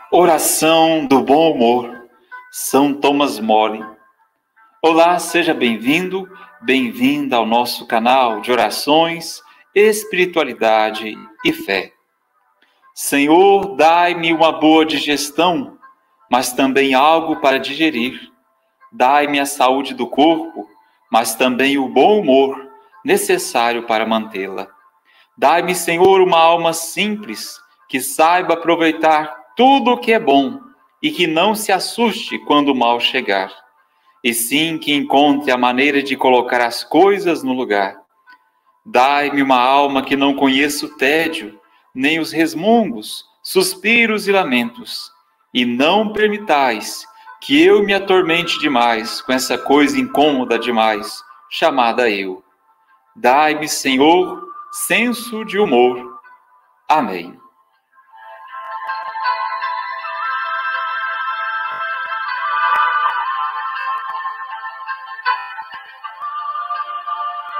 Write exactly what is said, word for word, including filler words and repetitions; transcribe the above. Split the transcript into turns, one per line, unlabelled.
Oração do bom humor, São Thomas More. Olá, seja bem-vindo, bem-vinda ao nosso canal de orações, espiritualidade e fé. Senhor, dai-me uma boa digestão, mas também algo para digerir. Dai-me a saúde do corpo, mas também o bom humor necessário para mantê-la. Dai-me, Senhor, uma alma simples, que saiba aproveitar tudo o que é bom e que não se assuste quando o mal chegar, e sim que encontre a maneira de colocar as coisas no lugar. Dai-me uma alma que não conheça o tédio, nem os resmungos, suspiros e lamentos, e não permitais que eu me atormente demais com essa coisa incômoda demais, chamada eu. Dai-me, Senhor, senso de humor. Amém.